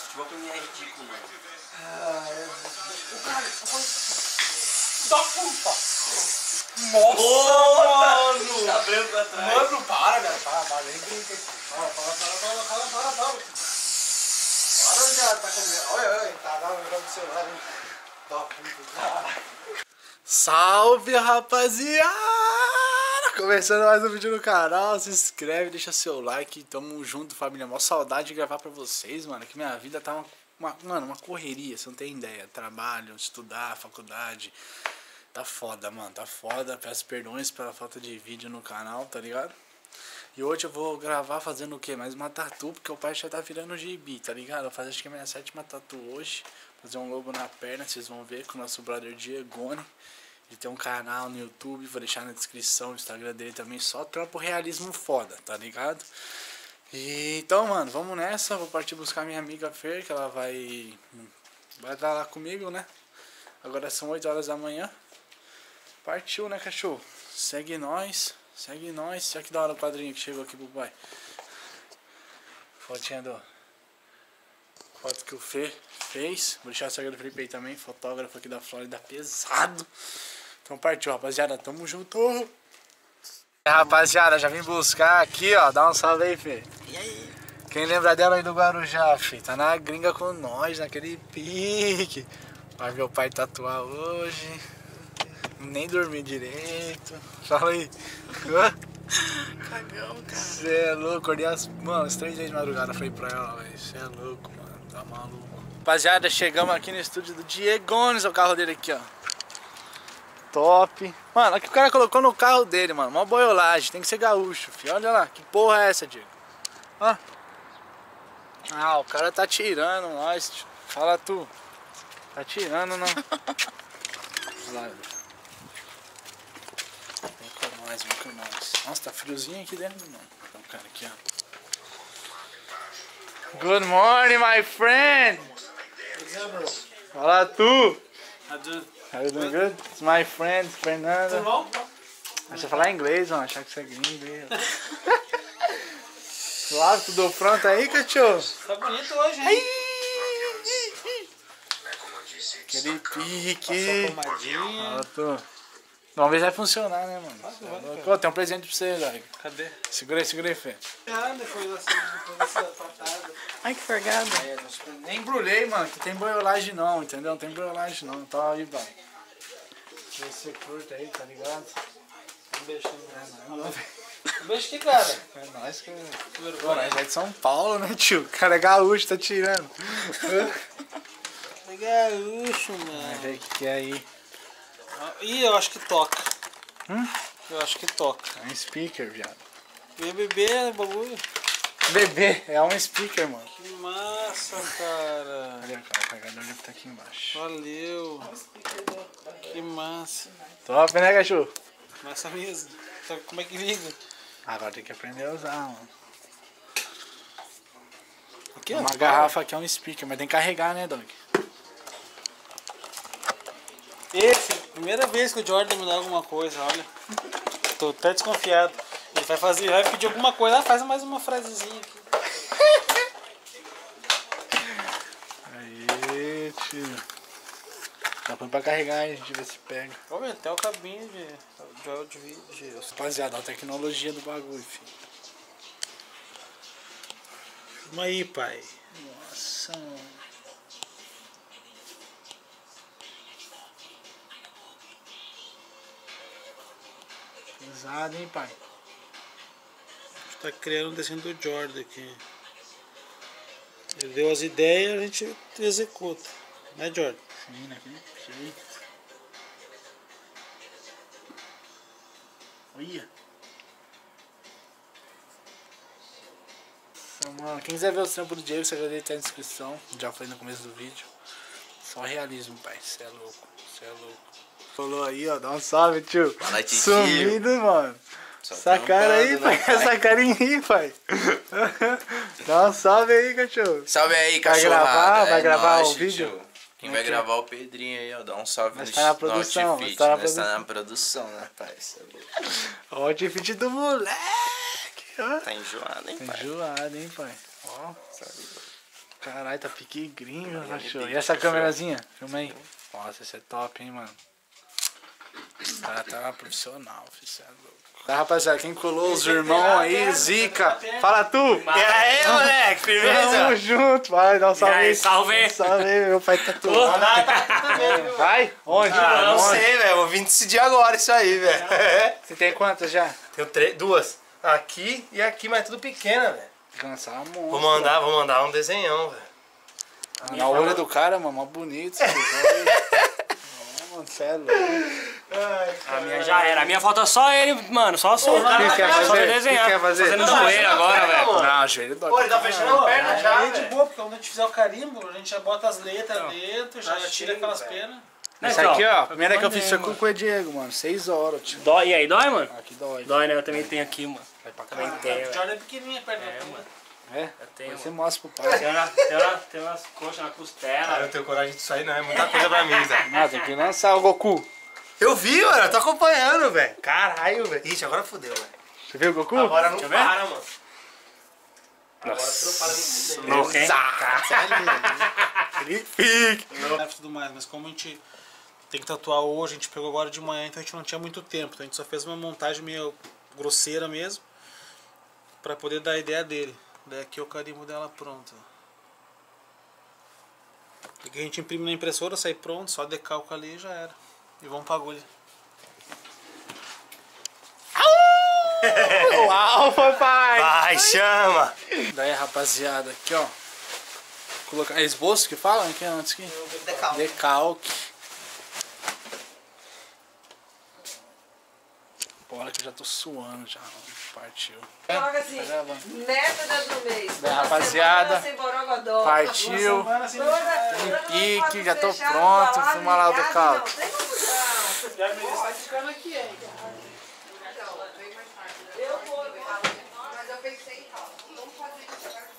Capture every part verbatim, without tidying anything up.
Futebol pra mim é ridículo, mano. Ah, é... O cara... Da puta! Nossa, oh, mano! Tá branco atrás. Mano, para, velho. Para, para. Nem brinca aqui. Para, para, para, para, para, para, para. Para, já tá comendo. Olha, olha. Tá lá no negócio do celular, hein? Da puta. Salve, rapaziada! Começando mais um vídeo no canal. Se inscreve, deixa seu like. Tamo junto, família. Mó saudade de gravar pra vocês, mano. Que minha vida tá uma, uma, mano, uma correria. Você não tem ideia. Trabalho, estudar, faculdade... Tá foda, mano, tá foda. Peço perdões pela falta de vídeo no canal, tá ligado? E hoje eu vou gravar fazendo o quê? Mais uma tatu, porque o pai já tá virando gibi, tá ligado? Eu vou fazer acho que a minha sétima tatu hoje. Fazer um logo na perna, vocês vão ver com o nosso brother Diegone. Ele tem um canal no YouTube, vou deixar na descrição o Instagram dele também. Só trampo realismo foda, tá ligado? E, então, mano, vamos nessa. Vou partir buscar minha amiga Fer, que ela vai... Vai estar lá comigo, né? Agora são oito horas da manhã. Partiu, né, cachorro? Segue nós, segue nós. Olha que da hora o quadrinho que chegou aqui pro pai. Fotinha do... Foto que o Fê fez. Vou deixar o Instagram do Felipe aí também. Fotógrafo aqui da Flórida, pesado. Então partiu, rapaziada. Tamo junto. É, rapaziada, já vim buscar aqui, ó. Dá um salve aí, Fê. E aí? Quem lembra dela aí do Guarujá, Fê? Tá na gringa com nós, naquele pique. Vai ver o pai tatuar hoje. Nem dormi direito. Fala aí. Cagão, cara. Você é louco, acordei as... Mano, as três vezes de madrugada. Falei pra ela, velho. Você é louco, mano. Tá maluco. Rapaziada, chegamos aqui no estúdio do Diegones. O carro dele aqui, ó. Top. Mano, olha que o cara colocou no carro dele, mano. Mó boiolagem. Tem que ser gaúcho, filho. Olha lá. Que porra é essa, Diego? Ó. Ah, o cara tá tirando nós. Tio. Fala tu. Tá tirando, não? Olha lá, velho. Vem com nós, vem com nós. Nossa, tá friozinho aqui dentro, mano. Então, cara, aqui, ó. Good morning, my friend. Fala tu. Are you doing good? It's my friend, Fernanda. Tudo bom? Deixa eu falar inglês, mano. Achar que você é gringo. Claro, tudo pronto aí, cachorro? Tá bonito hoje, hein? Aquele pique. Tomadinha. Ah, tô. Vamos ver se vai funcionar, né, mano? vai, Pô, tem um presente pra você, galera. Cadê? Segura aí, segura aí, Fê. Ah, depois assim, depois dessa tortada. Ai, que forgado. É, nem embrulhei, mano, que tem boiolagem não, entendeu? Não tem boiolagem não. Tá aí, vai. Vê se você curta aí, tá ligado? Um beijinho. É, não, Um beijo aqui, cara. é nóis que... Que Pô, vergonha. nós é de São Paulo, né, tio? O cara é gaúcho, tá tirando. É gaúcho, Vamos mano. ver o que que é aí. Ih, eu acho que toca. Hum? Eu acho que toca. É um speaker, viado. Ia beber, né, bagulho? Bebê, é um speaker, mano. Que massa, cara. Olha, cara, o carregador deve estar aqui embaixo. Valeu. Que massa. Top, né, cachorro? Massa mesmo. Então, como é que liga? Agora tem que aprender a usar, mano. Aqui, ó. Uma garrafa aqui é um speaker, mas tem que carregar, né, Dog? Esse, primeira vez que o Jordan me dá alguma coisa, olha. Tô até desconfiado. Ele vai fazer, vai pedir alguma coisa, ah, faz mais uma frasezinha aqui. Aí, tio. Tá põe pra carregar aí, a gente vê se pega. Olha, até o cabinho de, de áudio vídeo. Rapaziada, a tecnologia do bagulho, filho. Vamos aí, pai. Nossa, mano. Pesado, hein, pai? Tá criando um desenho do Jordan aqui. Ele deu as ideias, a gente executa. Né, Jordan? Sim, naquele jeito. Olha. Então, mano, quem quiser ver o trampo do Diego, você já deve ter na descrição. Já falei no começo do vídeo. Só realismo, pai. Você é louco. Você é louco. Falou aí, ó. Dá um salve, tio. Fala, tio. Sumido, mano. Só Essa cara aí, trampando, né, pai. Essa carinha aí, pai. Dá um salve aí, cachorro. Salve aí, Vai cachorrada. gravar? Vai É gravar nóis, o vídeo? tio. Quem Como vai é que é? gravar é o Pedrinho aí, ó. Dá um salve Nós no, tá na no produção, outfit. nós tá na Nós tá produção. na produção, né, pai? Cê é louco. Ó, o outfit do moleque. Ó. Tá enjoado, hein, Tá pai? enjoado, hein, pai. Ó. Sabe? Caralho, tá pique gringo, cachorro. E essa câmerazinha? Filma aí. Nossa, esse é top, hein, mano. O cara tá profissional, filho. Tá, rapaziada, quem colou os irmãos aí, Zica. Fala tu! E aí, moleque, firmeza? Tamo junto, vai, dá um salve aí. Salve! Salve aí, meu pai tá tudo. Vai? Onde? Ah, não Onde? sei, velho. Vou vir decidir agora isso aí, velho. Você tem quantas já? Tenho três, duas. Aqui e aqui, mas tudo pequena, velho. Cansar a monstro. Vou mandar, vou mandar um desenhão, velho. Na olho do cara, mano, mó bonito. Mano, cê é louco. A minha já era. A minha falta só ele, mano. Só só o cara. que quer Só fazer? ele desenhar. O que quer fazer? Fazendo Não, joelho não, agora, não, velho. mano. Não, joelho dói. Pô, ele tá fechando a perna já, É de velho. boa, porque quando a gente fizer o carimbo, a gente já bota as letras dentro, já Tá tira cheio, aquelas velho. penas. Essa aqui, ó, a primeira que eu fiz foi com o Diego, mano. Seis horas, tio. Dói, e aí, dói, mano? Aqui dói. Dói, né? Eu também tenho aqui, mano. Vai pra Também caralho. tenho, O velho. Jordan é pequenininha, perto da tua. É? Eu tenho, Você mano. mostra pro pai. Tem, uma, tem, uma, tem umas coxas na Cara, costela. eu tenho coragem disso aí, não. É muita coisa pra mim, velho. Ah, tem que lançar o Goku. Eu vi, mano. Eu tô acompanhando, velho. Caralho, velho. Ixi, agora fodeu, velho. Você viu o Goku? Agora não Deixa eu ver. para, mano. Agora você não para nem fuder. Louco, hein? Fique. E tudo mais, mas como a gente tem que tatuar hoje, a gente pegou agora de manhã, então a gente não tinha muito tempo. Então a gente só fez uma montagem meio grosseira mesmo, pra poder dar a ideia dele. Daí aqui é o carimbo dela pronto. Aqui a gente imprime na impressora, sai pronto, só decalca ali e já era. E vamos pra agulha. Uau, papai! Vai, chama. Daí, rapaziada, aqui, ó. Colocar é esboço que fala? Aqui antes aqui. Decalque. Decalque. Bora que eu já tô suando já. Partiu. Coloca assim, Tá gravando. método do mês. Bem, rapaziada, Sem borogodó. Partiu. Toda- toda pique, foto já tô fechada, pronto, embalada, filma lá o ligada, decalque. não, tem confusão. E a Melissa tá ficando aqui, hein? Eu vou, mas eu pensei em tal. Vamos fazer isso agora.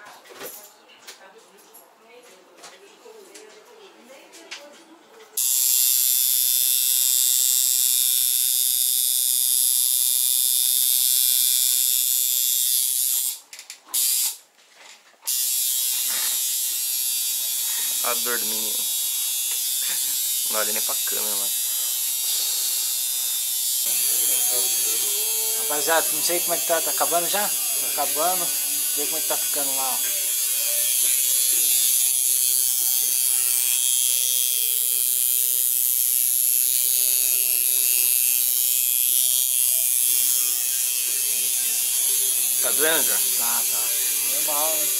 A dor do menino. Não olha nem pra câmera, mano. Rapaziada, não sei como é que tá. Tá acabando já? Tá acabando. Vê como é que tá ficando lá, ó. Tá doendo, já? Tá, tá. Normal, né?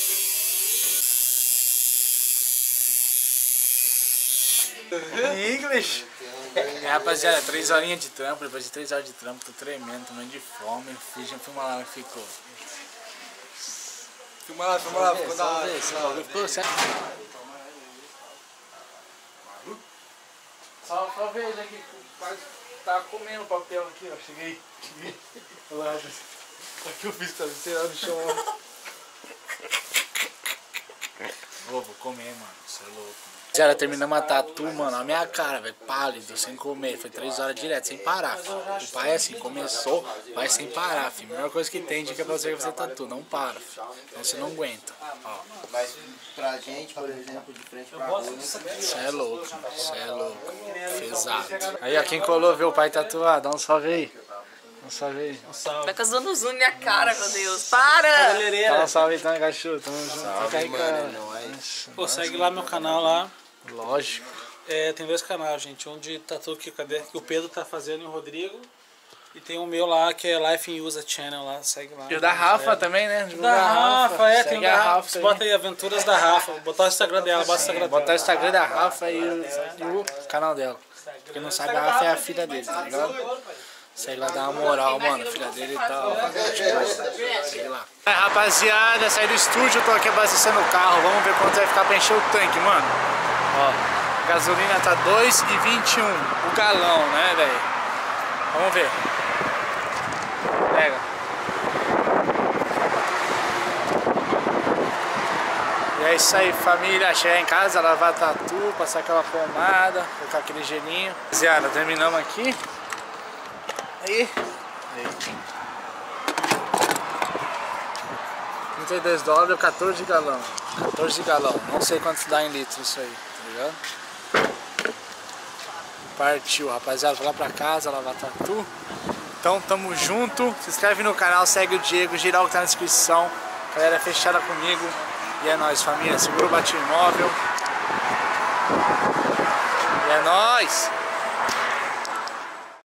English. É, rapaziada, três horinhas de trampo. Depois de três horas de trampo, tô tremendo, tô morrendo de fome. Fiz, filma lá que ficou. Filma lá, filma lá, ficou da Vamos hora. ver, esse bagulho ficou certo. Só, só veja aqui, quase tá comendo papel aqui, ó. Cheguei. Cheguei. Olha lá, aqui eu fiz, tá no chão. Ô, vou comer, mano. Você é louco. Já terminamos a tatu, mano, a minha cara, velho, pálido, sem comer. Foi três horas direto, sem parar, filho. O pai, assim, começou, vai sem parar, filho. A melhor coisa que tem, dica pra você fazer tatu, não para, filho. Então você não aguenta, ó. Mas pra gente, por exemplo, de frente pra rua, Você é louco, você é louco. Pesado. Aí, ó, quem colou, viu o pai tatuar, dá um salve aí. Dá um salve aí. Vai dando zoom na minha cara, meu Deus. Para! Dá um salve aí, então, cachorro. Tamo junto. Tá carregando. Pô, segue lá meu canal lá. Lógico. É, tem dois canais, gente. Um de tatu que, cadê? Que o Pedro tá fazendo e o Rodrigo. E tem o meu lá que é Life in Usa Channel lá, segue lá. E o da Rafa também, né? O da Rafa, é, tem o Segue da a Rafa. Rafa Você aí. bota aí Aventuras da Rafa. Vou botar o Instagram dela, bota o Instagram dela. Botar o Instagram da Rafa e o, e o canal dela. Quem não sabe, a Rafa é a filha dele, tá ligado? Segue lá, dá uma moral, mano, a filha dele e tal. Segue lá. É, rapaziada, saí do estúdio, tô aqui abastecendo o carro. Vamos ver quanto vai ficar pra encher o tanque, mano. Ó, gasolina tá dois e vinte e um o galão, né, velho? Vamos ver. Pega. E é isso aí, família. Chegar em casa, lavar tatu, passar aquela pomada, colocar aquele gelinho. Rapaziada, terminamos aqui. Aí. trinta e dois dólares, quatorze galão. quatorze galão. Não sei quanto dá em litros isso aí, tá ligado? Partiu, rapaziada. Vou lá pra casa, lavar tatu. Então, tamo junto. Se inscreve no canal, segue o Diego. Geral que tá na descrição. Galera fechada comigo. E é nóis, família. Segura o Bate Imóvel. E é nóis!